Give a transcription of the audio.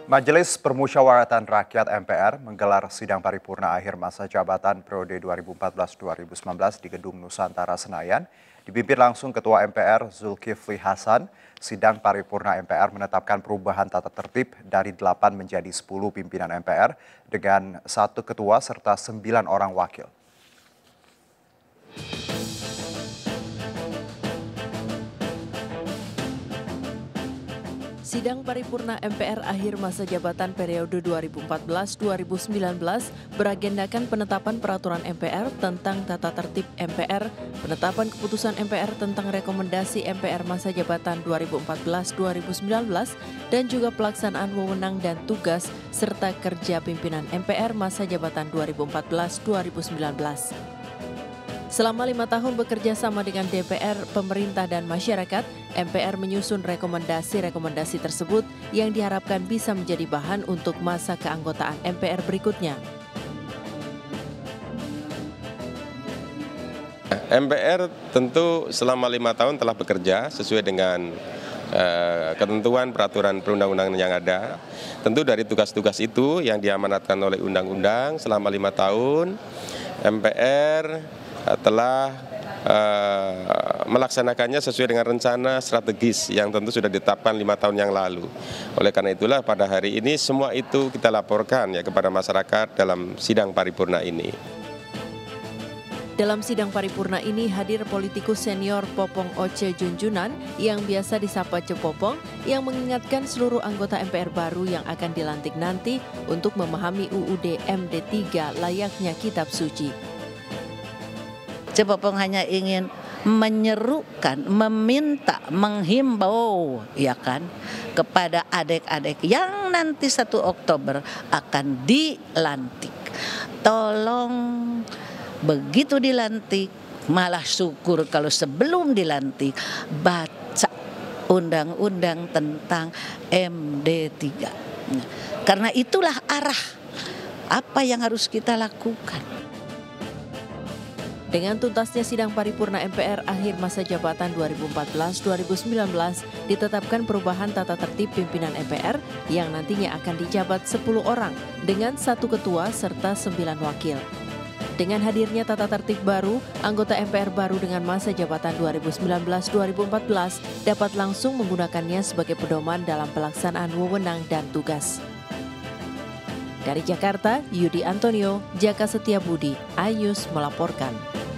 Majelis Permusyawaratan Rakyat MPR menggelar sidang paripurna akhir masa jabatan periode 2014-2019 di Gedung Nusantara Senayan. Dipimpin langsung Ketua MPR Zulkifli Hasan, sidang paripurna MPR menetapkan perubahan tata tertib dari 8 menjadi 10 pimpinan MPR dengan 1 ketua serta 9 orang wakil. Sidang paripurna MPR akhir masa jabatan periode 2014-2019 beragendakan penetapan peraturan MPR tentang tata tertib MPR, penetapan keputusan MPR tentang rekomendasi MPR masa jabatan 2014-2019, dan juga pelaksanaan wewenang dan tugas serta kerja pimpinan MPR masa jabatan 2014-2019. Selama 5 tahun bekerja sama dengan DPR, pemerintah, dan masyarakat, MPR menyusun rekomendasi-rekomendasi tersebut yang diharapkan bisa menjadi bahan untuk masa keanggotaan MPR berikutnya. MPR tentu selama 5 tahun telah bekerja sesuai dengan ketentuan peraturan perundang-undangan yang ada. Tentu dari tugas-tugas itu yang diamanatkan oleh undang-undang selama 5 tahun, MPR telah melaksanakannya sesuai dengan rencana strategis yang tentu sudah ditetapkan 5 tahun yang lalu. Oleh karena itulah pada hari ini semua itu kita laporkan ya kepada masyarakat dalam sidang paripurna ini. Dalam sidang paripurna ini hadir politikus senior Popong Oce Junjunan yang biasa disapa Cepopong yang mengingatkan seluruh anggota MPR baru yang akan dilantik nanti untuk memahami UUD MD 3 layaknya kitab suci. Cepopong hanya ingin menyerukan, meminta, menghimbau ya kan kepada adik-adik yang nanti 1 Oktober akan dilantik. Tolong begitu dilantik, malah syukur kalau sebelum dilantik baca undang-undang tentang MD 3. Karena itulah arah apa yang harus kita lakukan. Dengan tuntasnya sidang paripurna MPR akhir masa jabatan 2014-2019, ditetapkan perubahan tata tertib pimpinan MPR yang nantinya akan dijabat 10 orang dengan 1 ketua serta 9 wakil. Dengan hadirnya tata tertib baru, anggota MPR baru dengan masa jabatan 2019-2014 dapat langsung menggunakannya sebagai pedoman dalam pelaksanaan wewenang dan tugas. Dari Jakarta, Yudi Antonio, Jaka Setiabudi, iNews melaporkan.